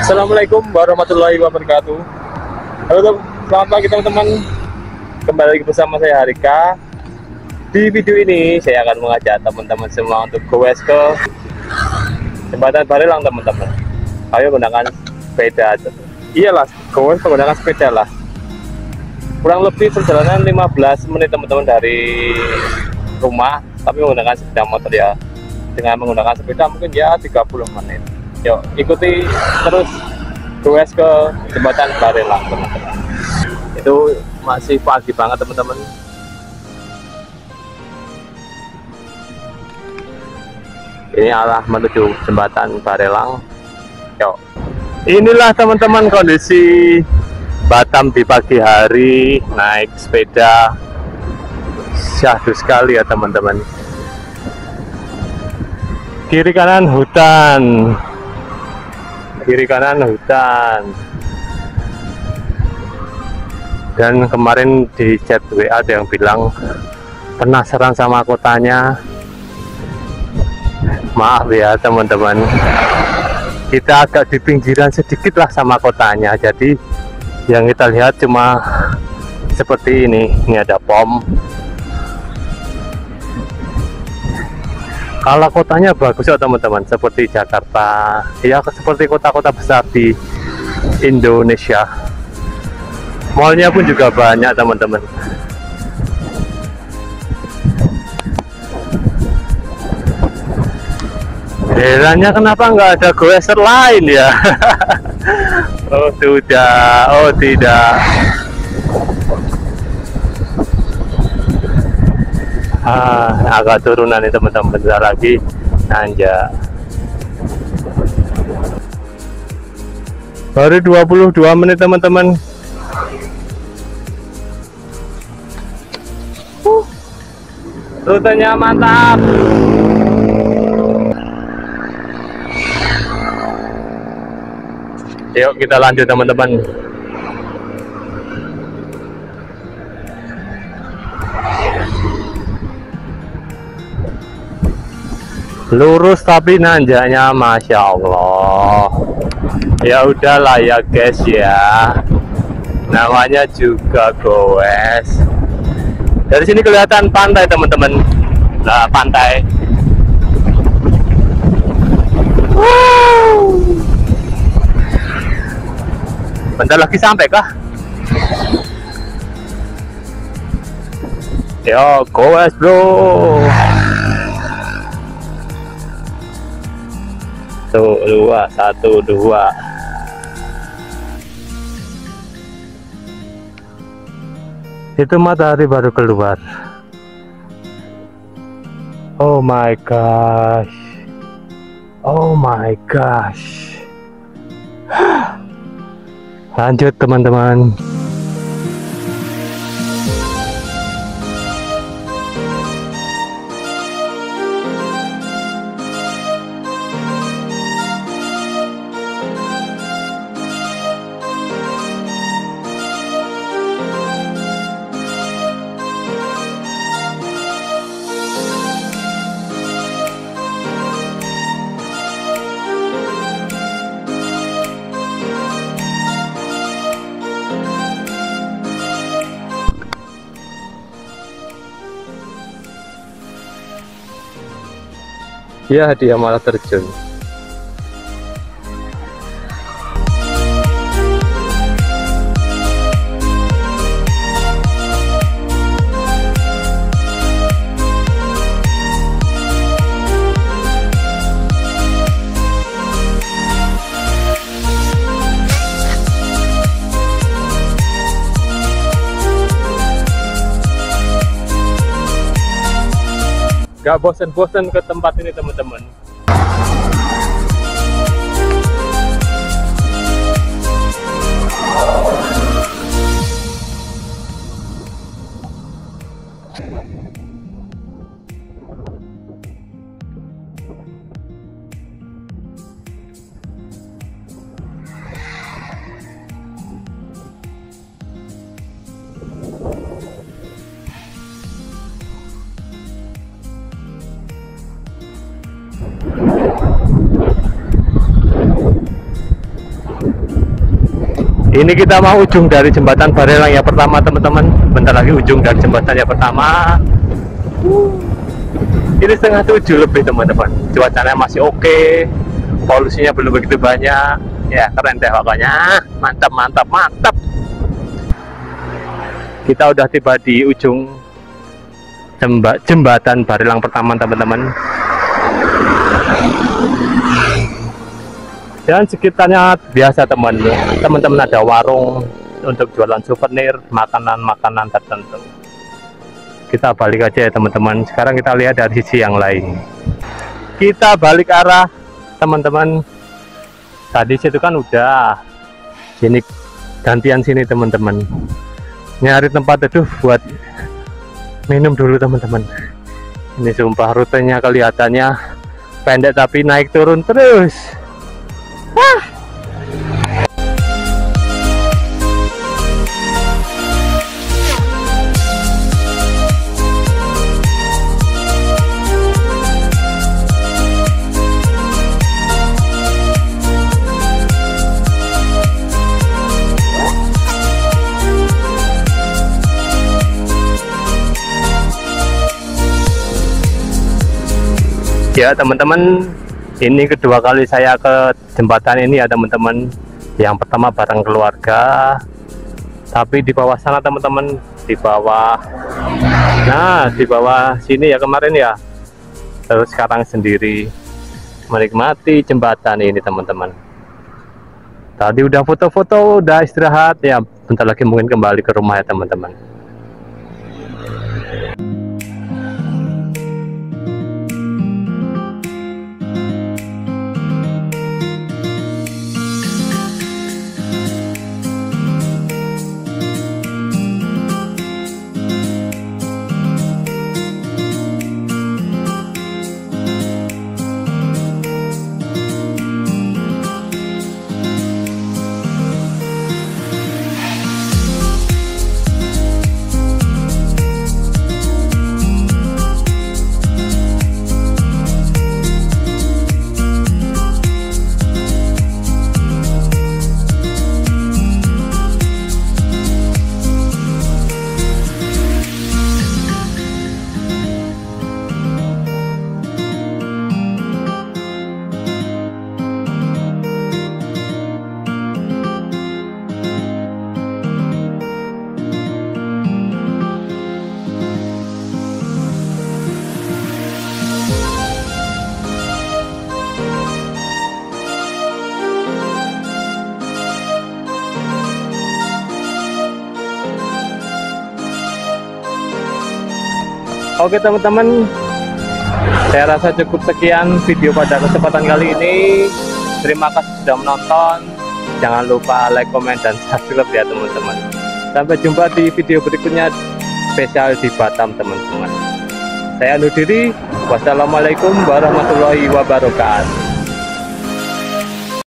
Assalamualaikum warahmatullahi wabarakatuh. Halo, selamat pagi teman-teman. Kembali lagi bersama saya Harika. Di video ini saya akan mengajak teman-teman semua untuk goes ke jembatan Barelang teman-teman. Ayo gunakan sepeda. Iyalah, goes menggunakan sepeda lah. Kurang lebih perjalanan 15 menit teman-teman dari rumah, tapi menggunakan sepeda motor ya. Dengan menggunakan sepeda mungkin ya 30 menit. Yuk ikuti terus goes ke jembatan Barelang teman-teman. Itu masih pagi banget teman-teman. Ini arah menuju jembatan Barelang. Yuk. Inilah teman-teman kondisi Batam di pagi hari naik sepeda. Syahdu sekali ya teman-teman. Kiri kanan hutan. Kiri kanan hutan. Dan kemarin di chat WA ada yang bilang penasaran sama kotanya. Maaf ya teman-teman, kita agak di pinggiran sedikit lah sama kotanya. Jadi yang kita lihat cuma seperti ini. Ini ada pom. Kalau kotanya bagus ya teman-teman, seperti Jakarta ya, seperti kota-kota besar di Indonesia. Mallnya pun juga banyak teman-teman. Herannya kenapa nggak ada goeser lain ya. Oh sudah, oh tidak. Agak turunan nih teman-teman, bentar lagi nanjak. Baru 22 menit teman-teman. Rutenya mantap. Yuk kita lanjut teman-teman. Lurus tapi nanjaknya Masya Allah. Ya udahlah ya guys ya, namanya juga goes. Dari sini kelihatan pantai teman-teman. Nah pantai. Bentar lagi sampai kah? Yo goes bro. Tuh, 2, 1, 2. Itu matahari baru keluar. Oh my gosh. Oh my gosh. Lanjut teman-teman. Ya dia malah terjun. Gak bosen-bosen ke tempat ini teman-teman. Ini kita mau ujung dari jembatan Barelang yang pertama teman-teman. Bentar lagi ujung dari jembatan yang pertama. Ini setengah 7 lebih teman-teman. Cuacanya masih oke, polusinya belum begitu banyak. Ya keren deh pokoknya. Mantap mantap mantap. Kita udah tiba di ujung jembatan Barelang pertama teman-teman. Dan sekitarnya biasa teman-teman, ada warung untuk jualan souvenir, makanan-makanan tertentu. Kita balik aja ya teman-teman. Sekarang kita lihat dari sisi yang lain. Kita balik arah teman-teman. Tadi situ kan udah, sini gantian sini teman-teman. Nyari tempat teduh buat minum dulu teman-teman. Ini sumpah rutenya kelihatannya pendek tapi naik turun terus. Ya teman-teman, ini kedua kali saya ke jembatan ini ya teman-teman. Yang pertama bareng keluarga, tapi di bawah sana teman-teman, di bawah, nah di bawah sini ya kemarin ya. Terus sekarang sendiri menikmati jembatan ini teman-teman. Tadi udah foto-foto, udah istirahat ya, bentar lagi mungkin kembali ke rumah ya teman-teman. Oke teman-teman, saya rasa cukup sekian video pada kesempatan kali ini. Terima kasih sudah menonton. Jangan lupa like, comment, dan subscribe ya teman-teman. Sampai jumpa di video berikutnya spesial di Batam teman-teman. Saya undur diri. Wassalamualaikum warahmatullahi wabarakatuh.